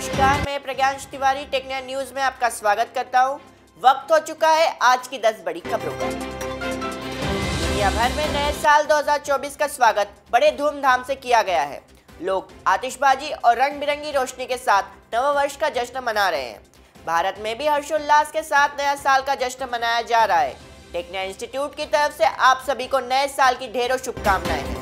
नमस्कार, मैं प्रज्ञांश Tiwari technical news में आपका स्वागत करता हूं। वक्त हो चुका है आज की 10 बड़ी खबरों का। दुनिया भर में नए साल 2024 का स्वागत बड़े धूमधाम से किया गया है। लोग आतिशबाजी और रंग बिरंगी रोशनी के साथ नववर्ष का जश्न मना रहे हैं। भारत में भी हर्षोल्लास के साथ नया साल का जश्न मनाया जा रहा है। टेक्निकल इंस्टीट्यूट की तरफ से आप सभी को नए साल की ढेरों शुभकामनाएं हैं।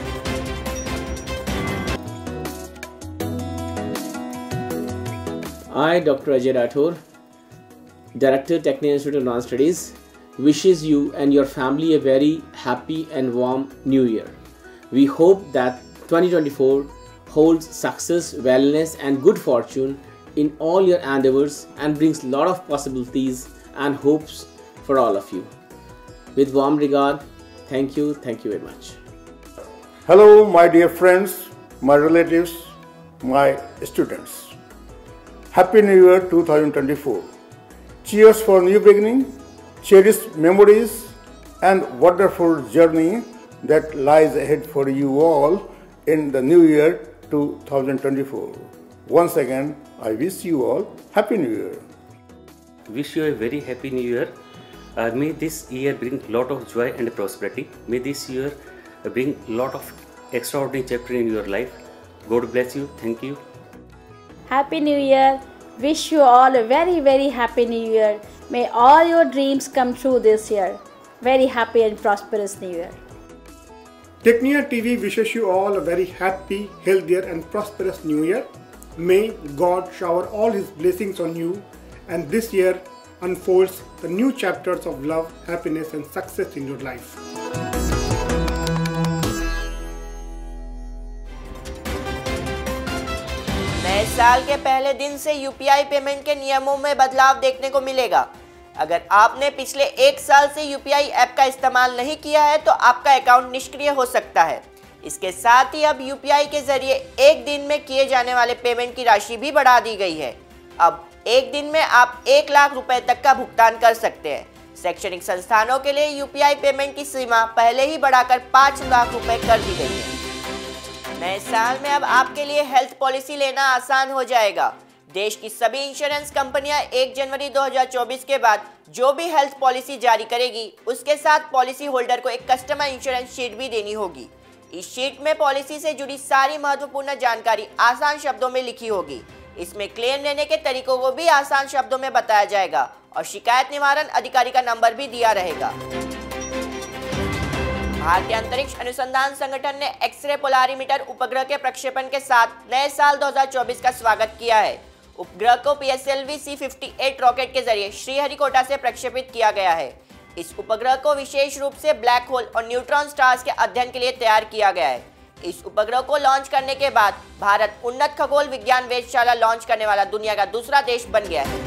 I, Dr. Ajay Rathore, Director, Technical Institute of Advanced Studies, wishes you and your family a very happy and warm New Year. We hope that 2024 holds success, wellness and good fortune in all your endeavors and brings a lot of possibilities and hopes for all of you. With warm regard, thank you very much. Hello, my dear friends, my relatives, my students. Happy New Year 2024. Cheers for new beginning, cherished memories and wonderful journey that lies ahead for you all in the new year 2024. Once again, I wish you all Happy New Year. Wish you a very happy New Year. May this year bring lot of joy and prosperity. May this year bring lot of extraordinary chapter in your life. God bless you. Thank you. Happy New Year. Wish you all a very happy New Year. May all your dreams come true this year. Very happy and prosperous New Year. Technia TV wishes you all a very happy, healthier and prosperous New Year. May God shower all His blessings on you and this year unfolds the new chapters of love, happiness and success in your life. नए साल के पहले दिन से UPI payment के नियमों में बदलाव देखने को मिलेगा। अगर आपने पिछले एक साल से यूपीआई ऐप का इस्तेमाल नहीं किया है तो आपका अकाउंट निष्क्रिय हो सकता है। इसके साथ ही अब यूपीआई के जरिए एक दिन में किए जाने वाले पेमेंट की राशि भी बढ़ा दी गई है। अब एक दिन में आप 1 लाख रुपए तक का भुगतान कर सकते हैं। शैक्षणिक संस्थानों के लिए यूपीआई पेमेंट की सीमा पहले ही बढ़ाकर 5 लाख रुपए कर दी गई है। नए साल में अब आपके लिए हेल्थ पॉलिसी लेना आसान हो जाएगा। देश की सभी इंश्योरेंस कंपनियां 1 जनवरी 2024 के बाद जो भी हेल्थ पॉलिसी जारी करेगी उसके साथ पॉलिसी होल्डर को एक कस्टमर इंश्योरेंस शीट भी देनी होगी। इस शीट में पॉलिसी से जुड़ी सारी महत्वपूर्ण जानकारी आसान शब्दों में लिखी होगी। इसमें क्लेम लेने के तरीकों को भी आसान शब्दों में बताया जाएगा और शिकायत निवारण अधिकारी का नंबर भी दिया रहेगा। भारतीय अंतरिक्ष अनुसंधान संगठन ने एक्सरे पोलारीमीटर उपग्रह के प्रक्षेपण के साथ नए साल 2024 का स्वागत किया है। उपग्रह को PSLV C-58 रॉकेट के जरिए श्रीहरिकोटा से प्रक्षेपित किया गया है। इस उपग्रह को विशेष रूप से ब्लैक होल और न्यूट्रॉन स्टार्स के अध्ययन के लिए तैयार किया गया है। इस उपग्रह को लॉन्च करने के बाद भारत उन्नत खगोल विज्ञान वेधशाला लॉन्च करने वाला दुनिया का दूसरा देश बन गया है।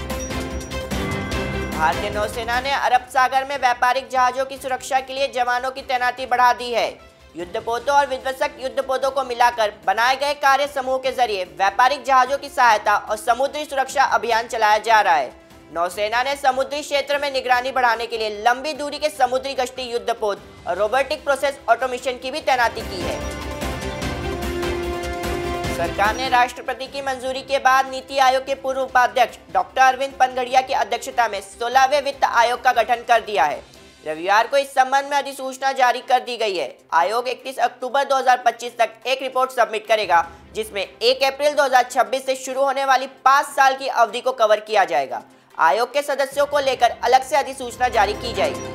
भारतीय नौसेना ने अरब सागर में व्यापारिक जहाजों की सुरक्षा के लिए जवानों की तैनाती बढ़ा दी है। युद्धपोतों और विध्वंसक युद्धपोतों को मिलाकर बनाए गए कार्य समूह के जरिए व्यापारिक जहाजों की सहायता और समुद्री सुरक्षा अभियान चलाया जा रहा है। नौसेना ने समुद्री क्षेत्र में निगरानी बढ़ाने के लिए लंबी दूरी के समुद्री गश्ती युद्धपोत और रोबोटिक प्रोसेस ऑटोमेशन की भी तैनाती की है। सरकार ने राष्ट्रपति की मंजूरी के बाद नीति आयोग के पूर्व उपाध्यक्ष डॉक्टर अरविंद पनघड़िया की अध्यक्षता में 16वें वित्त आयोग का गठन कर दिया है। रविवार को इस संबंध में अधिसूचना जारी कर दी गई है। आयोग 31 अक्टूबर 2025 तक एक रिपोर्ट सबमिट करेगा जिसमें 1 अप्रैल 2026 से शुरू होने वाली 5 साल की अवधि को कवर किया जाएगा। आयोग के सदस्यों को लेकर अलग से अधिसूचना जारी की जाएगी।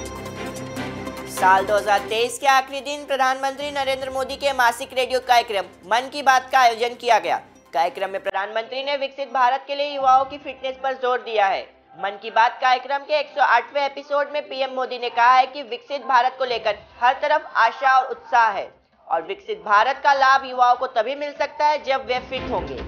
साल 2023 के आखिरी दिन प्रधानमंत्री नरेंद्र मोदी के मासिक रेडियो कार्यक्रम मन की बात का आयोजन किया गया। कार्यक्रम में प्रधानमंत्री ने विकसित भारत के लिए युवाओं की फिटनेस पर जोर दिया है। मन की बात कार्यक्रम के 108वें एपिसोड में पीएम मोदी ने कहा है कि विकसित भारत को लेकर हर तरफ आशा और उत्साह है और विकसित भारत का लाभ युवाओं को तभी मिल सकता है जब वे फिट होंगे।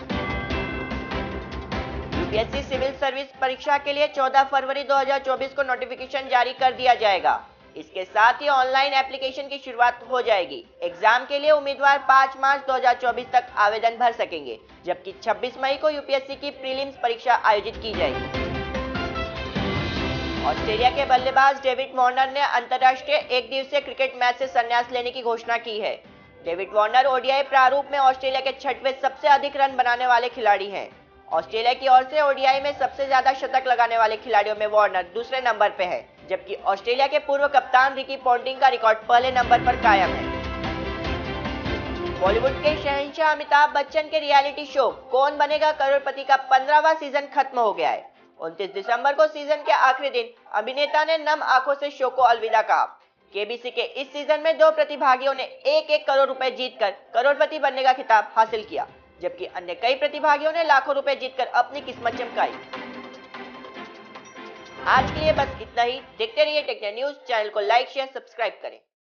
यूपीएससी सिविल सर्विस परीक्षा के लिए 14 फरवरी 2024 को नोटिफिकेशन जारी कर दिया जाएगा। इसके साथ ही ऑनलाइन एप्लीकेशन की शुरुआत हो जाएगी। एग्जाम के लिए उम्मीदवार 5 मार्च 2024 तक आवेदन भर सकेंगे, जबकि 26 मई को यूपीएससी की प्रीलिम्स परीक्षा आयोजित की जाएगी। ऑस्ट्रेलिया के बल्लेबाज डेविड वार्नर ने अंतर्राष्ट्रीय एक दिवसीय क्रिकेट मैच से संन्यास लेने की घोषणा की है। डेविड वार्नर ओडीआई प्रारूप में ऑस्ट्रेलिया के 6वें सबसे अधिक रन बनाने वाले खिलाड़ी हैं। ऑस्ट्रेलिया की ओर से ओडीआई में सबसे ज्यादा शतक लगाने वाले खिलाड़ियों में वार्नर दूसरे नंबर पे है, जबकि ऑस्ट्रेलिया के पूर्व कप्तान रिकी पॉन्टिंग का रिकॉर्ड पहले नंबर पर कायम है। बॉलीवुड के शहंशाह अमिताभ बच्चन के रियलिटी शो कौन बनेगा करोड़पति का 15वां सीजन खत्म हो गया है। 29 दिसंबर को सीजन के आखिरी दिन अभिनेता ने नम आंखों से शो को अलविदा कहा। केबीसी के इस सीजन में 2 प्रतिभागियों ने 1-1 करोड़ रुपए जीतकर करोड़पति बनने का खिताब हासिल किया, जबकि अन्य कई प्रतिभागियों ने लाखों रुपए जीतकर अपनी किस्मत चमकाई। आज के लिए बस इतना ही। देखते रहिए टेक्निया न्यूज। चैनल को लाइक शेयर सब्सक्राइब करें।